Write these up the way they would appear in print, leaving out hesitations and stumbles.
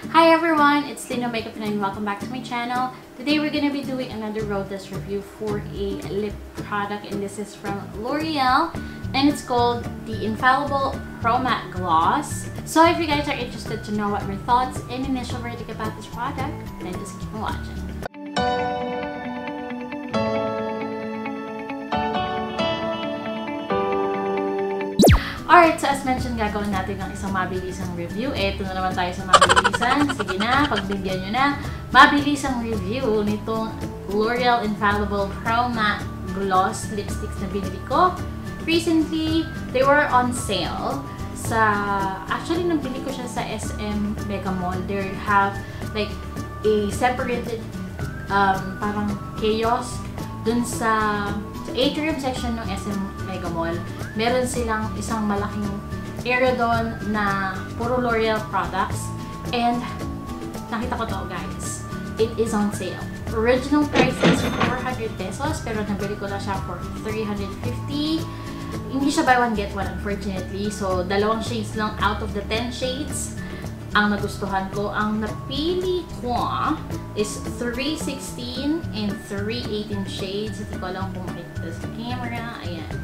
Hi everyone, it's Lino Makeup and welcome back to my channel. Today we're gonna be doing another road test review for a lip product, and this is from L'Oreal and it's called the Infallible Pro Matte Gloss. So if you guys are interested to know what my thoughts and initial verdict about this product, then just keep on watching. Alright, so as mentioned, gagawin natin ng isang mabilisang review. Ito na naman tayo sa mabilisan. Sige na, pagbigyan nyo na. Mabilisang review nitong L'Oreal Infallible Pro Matte Gloss lipsticks na binili ko. Recently, they were on sale. Actually, nabili ko siya sa SM Mega Mall. They have like a separated parang kiosk dun sa atrium section ng SM Mega Mall. Meron silang isang malaking area doon na puro L'Oreal products. And nakita ko to, guys. It is on sale. Original price is 400 pesos, pero nabili ko na siya for 350. Hindi siya buy one get one, unfortunately. So, dalawang shades lang out of the 10 shades ang nagustuhan ko. Ang napili ko is 316 and 318 shades. Hindi ko alam kung makikita sa camera. Ayan.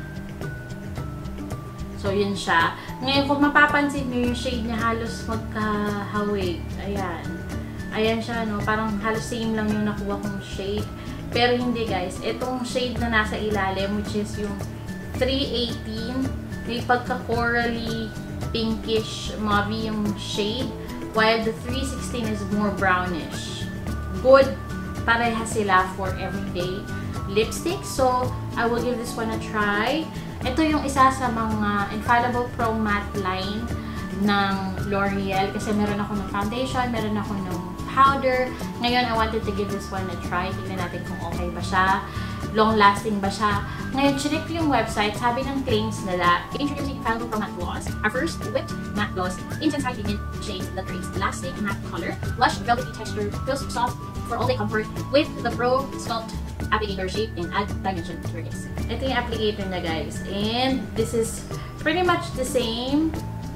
So, yun siya. Ngayon, kung mapapansin nyo yung shade niya halos magkahawig. Ayan. Ayan siya, no? Parang halos same lang yung nakuha kong shade. Pero hindi, guys. Itong shade na nasa ilalim, which is yung 318, may pagka-corally, pinkish, mauve yung shade. While the 316 is more brownish. Good. Pareha sila for everyday lipstick. So, I will give this one a try. Ito yung isa sa mga Infallible Pro Matte line ng L'Oreal. Kasi meron ako ng foundation, meron ako ng powder. Ngayon, I wanted to give this one a try. Tingnan natin kung okay ba siya. Long-lasting ba siya. Ngayon, check ko yung website. Sabi ng claims nila, introducing Infallible Pro Matte Gloss. Our first whipped matte gloss in sensitizing shades that creates lasting matte color. Lush, velvety texture, feels soft for all-day comfort with the Pro Sculpt applicator shape and add dimension to your lips. Ito yung applicator niya, guys. And this is pretty much the same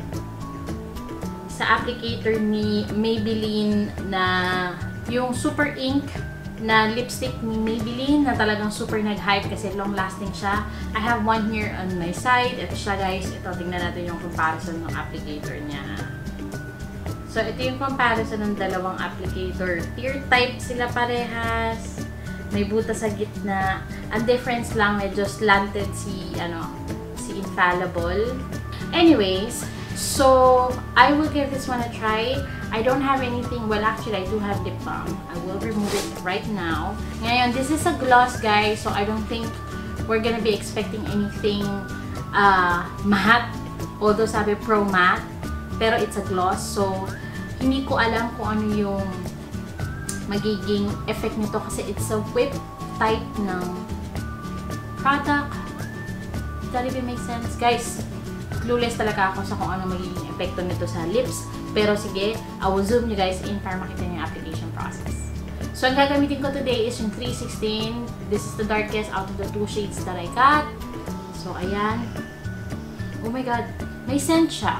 sa applicator ni Maybelline na yung Super Ink na lipstick ni Maybelline na talagang super nag-hype kasi long-lasting siya. I have one here on my side. Ito siya, guys. Ito, tingnan natin yung comparison ng applicator niya. So, ito yung comparison ng dalawang applicator. Tear type sila parehas. May butas sa gitna. Ang difference lang, medyo slanted si Infallible. Anyways, so I will give this one a try. I don't have anything, well actually I do have lip balm. I will remove it right now. Ngayon, this is a gloss, guys, so I don't think we're gonna be expecting anything matte. Although sabi pro matte, pero it's a gloss, so hindi ko alam kung ano yung magiging effect nito kasi it's a whip type ng product. Does that even make sense? Guys, clueless talaga ako sa kung ano magiging epekto nito sa lips. Pero sige, I will zoom you guys in para makita niyo yung application process. So, ang gagamitin ko today is yung 316. This is the darkest out of the two shades that I got. So, ayan. Oh my god, may scent siya.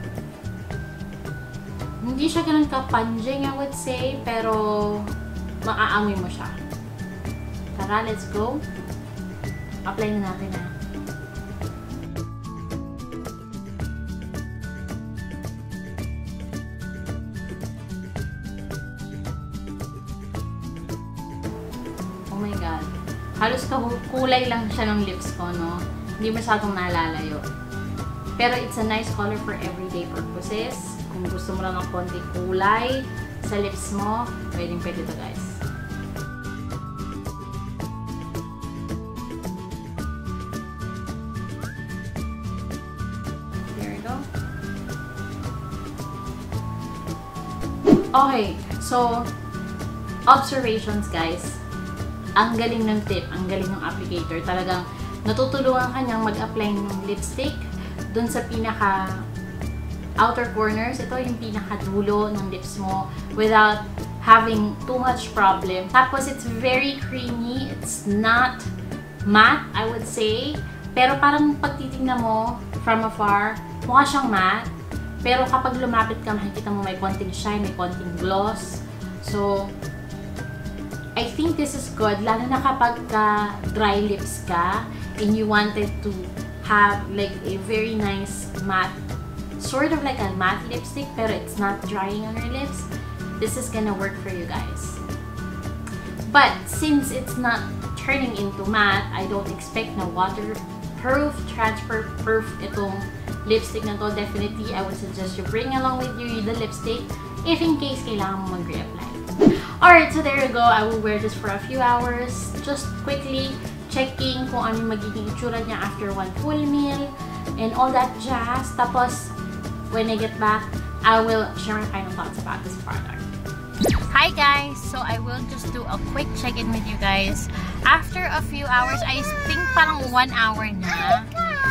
Hindi siya ganun ka-punging, I would say, pero maaamoy mo siya. Tara, let's go. Apply na natin, ha. Oh my god. Halos kulay lang siya ng lips ko, no? Hindi masyadong nalalayo. Pero it's a nice color for everyday purposes. Kung gusto mo lang ng konti kulay sa lips mo, pwedeng-pwede ito, guys. There we go. Okay, so observations, guys. Ang galing ng tip, ang galing ng applicator. Talagang natutulungan ka niyang mag-apply ng lipstick dun sa pinaka outer corners. Ito yung pinaka-dulo ng lips mo without having too much problem. Tapos, it's very creamy. It's not matte, I would say. Pero parang pag titignan mo from afar, mukha siyang matte. Pero kapag lumapit ka, makikita mo may konting shine, may konting gloss. So, I think this is good, lalo na kapag dry lips ka and you wanted to have like a very nice matte, sort of like a matte lipstick, pero it's not drying on your lips. This is gonna work for you guys. But since it's not turning into matte, I don't expect na waterproof, transfer-proof itong lipstick na to. Definitely, I would suggest you bring along with you the lipstick if in case kailangan mo mag-reapply. Alright, so there you go. I will wear this for a few hours. Just quickly checking kung ano yung magiging itsura niya after one full meal and all that jazz. Tapos, when I get back, I will share my final thoughts about this product. Hi guys! So I will just do a quick check-in with you guys. After a few hours, I think parang 1 hour na.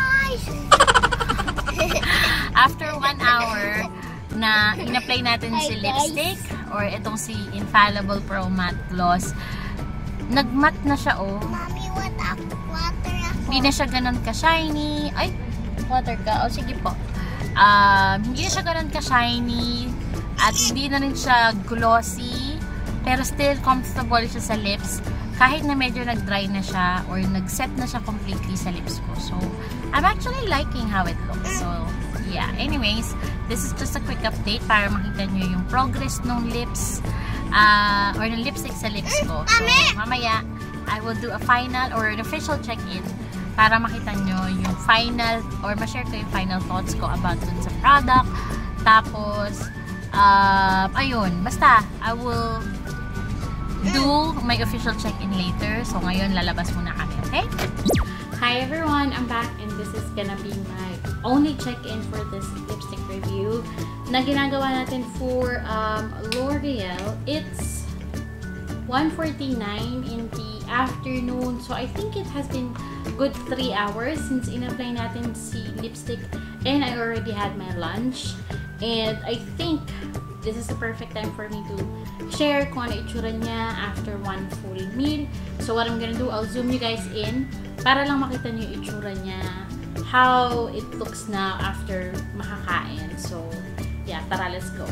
After 1 hour na in-apply natin si lipstick or itong si Infallible Pro Matte Gloss, nag-matte na siya, oh. Mommy, water ako. Hindi na siya ganun ka-shiny. Ay, water ka. O, sige po. Hindi na siya ganun ka-shiny at hindi na rin siya glossy, pero still comfortable siya sa lips kahit na medyo nag-dry na siya or nag-set na siya completely sa lips ko. So, I'm actually liking how it looks. So, yeah. Anyways, this is just a quick update para makita nyo yung progress ng lips or ng lipstick sa lips ko. So, mamaya, I will do a final or an official check-in para makita nyo yung final or ma-share ko yung final thoughts ko about dun sa product. Tapos, ayun, basta, I will do my official check-in later. So, ngayon, lalabas muna kami, okay? Hi everyone! I'm back and this is gonna be my only check-in for this lipstick review na ginagawa natin for L'Oreal. It's 1:49 in the afternoon. So, I think it has been good 3 hours since in-apply natin si lipstick and I already had my lunch. And I think this is the perfect time for me to share kung ano itsura niya after one full meal. So what I'm gonna do, I'll zoom you guys in para lang makita niyo yung itsura niya, how it looks now after makakain. So yeah, tara, let's go.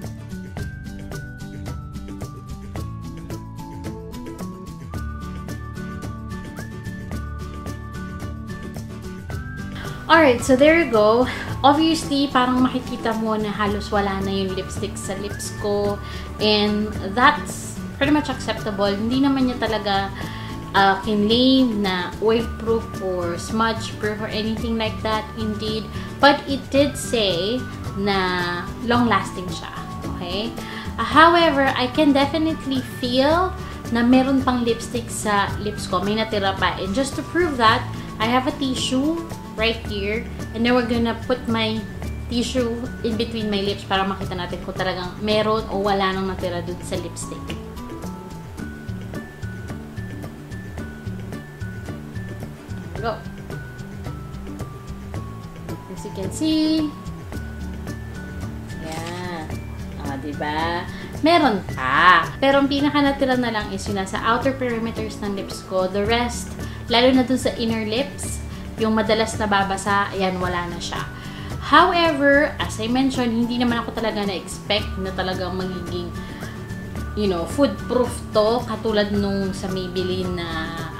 Alright, so there you go. Obviously, parang makikita mo na halos wala na yung lipstick sa lips ko. And that's pretty much acceptable. Hindi naman niya talaga kinlaim na oil-proof or smudge-proof or anything like that, indeed. But it did say na long-lasting siya. Okay? However, I can definitely feel na meron pang lipstick sa lips ko. May natira pa. And just to prove that, I have a tissue right here. And then we're gonna put my tissue in between my lips para makita natin kung talagang meron o wala nang natira dun sa lipstick. Go! As you can see, yan. O, diba? Meron pa. Pero ang pinaka natira na lang is yung nasa outer perimeters ng lips ko. The rest, lalo na dun sa inner lips, yung madalas nababasa, ayan, wala na siya. However, as I mentioned, hindi naman ako talaga na-expect na talagang magiging, you know, food-proof to, katulad nung sa Maybelline na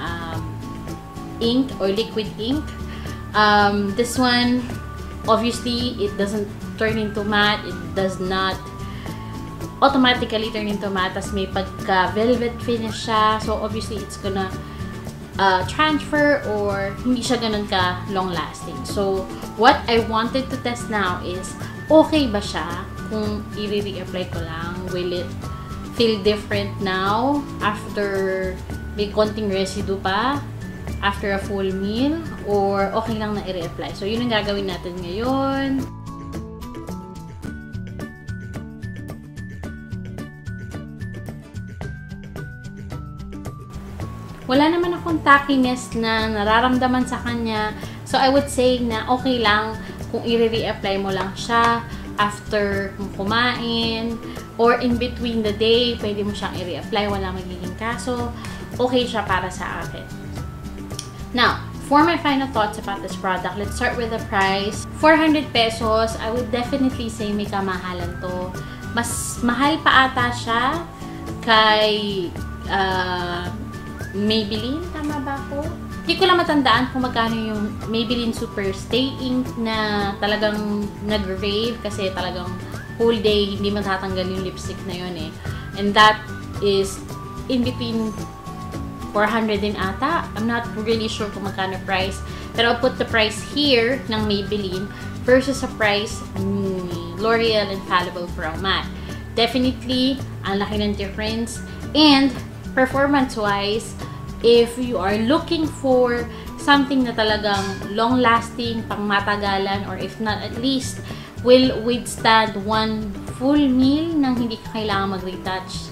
ink or liquid ink. This one, obviously, it doesn't turn into matte. It does not automatically turn into matte. As may pagka-velvet finish siya. So, obviously, it's gonna transfer or hindi siya ganun ka long-lasting. So, what I wanted to test now is, okay ba siya kung i-re-apply ko lang? Will it feel different now after may konting residue pa after a full meal? Or okay lang na i-re-apply? So, yun ang gagawin natin ngayon. Wala naman akong tackiness na nararamdaman sa kanya. So, I would say na okay lang kung i-re-apply mo lang siya after kumain or in between the day. Pwede mo siyang i-re-apply. Wala magiging kaso. Okay siya para sa akin. Now, for my final thoughts about this product, let's start with the price. 400 pesos, I would definitely say may kamahalan to. Mas mahal pa ata siya kay Maybelline, tama ba ako? Hindi ko lang matandaan kung magkano yung Maybelline Super Stay Ink na talagang nag-rave kasi talagang whole day hindi matatanggal yung lipstick na yun eh. And that is in between 400 din ata. I'm not really sure kung magkano price. Pero I'll put the price here ng Maybelline versus sa price ni L'Oreal Infallible Pro Matte. Definitely, ang laki ng difference. And performance-wise, if you are looking for something na talagang long-lasting, pang-matagalan, or if not, at least will withstand one full meal nang hindi ka kailangan mag-retouch,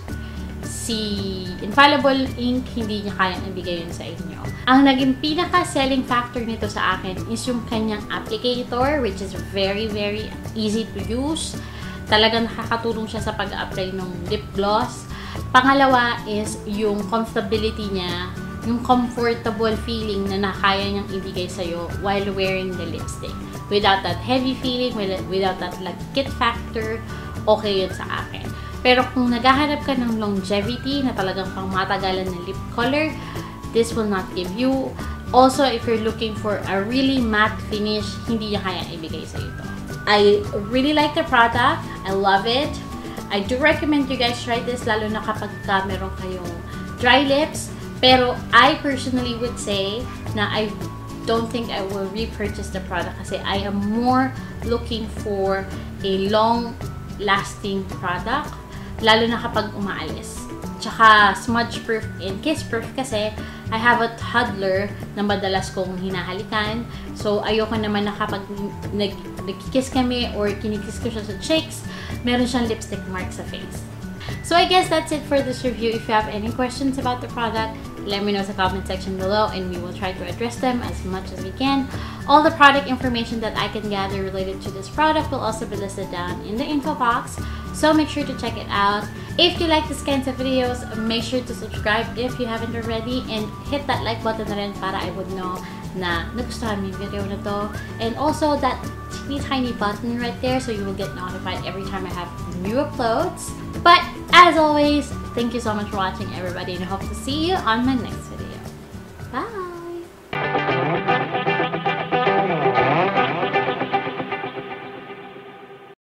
si Infallible Ink, hindi niya kayang ibigay yun sa inyo. Ang naging pinaka-selling factor nito sa akin is yung kanyang applicator, which is very, very easy to use. Talagang nakakatulong siya sa pag-apply ng lip gloss. Pangalawa is yung comfortability niya, yung comfortable feeling na nakaya niyang ibigay sa'yo while wearing the lipstick. Without that heavy feeling, without that lagkit factor, okay yun sa akin. Pero kung naghahanap ka ng longevity na talagang pang matagalan na lip color, this will not give you. Also, if you're looking for a really matte finish, hindi niya kaya ibigay sa ito. I really like the product. I love it. I do recommend you guys try this, lalo na kapag meron kayong dry lips. Pero I personally would say na I don't think I will repurchase the product kasi I am more looking for a long-lasting product. Lalo na kapag umaalis. Tsaka smudge-proof and kiss-proof kasi I have a toddler na madalas kong hinahalikan. So, ayoko naman na kapag nagkikiss kami or kinikiss ko siya sa cheeks, meron siyang lipstick mark sa face. So, I guess that's it for this review. If you have any questions about the product, let me know in the comment section below and we will try to address them as much as we can. All the product information that I can gather related to this product will also be listed down in the info box. So make sure to check it out. If you like this kinds of videos, make sure to subscribe if you haven't already and hit that like button na rin para I would know na nagustuhan mo yung video na to. And also that tiny button right there so you will get notified every time I have new uploads. But as always, thank you so much for watching everybody and I hope to see you on my next video.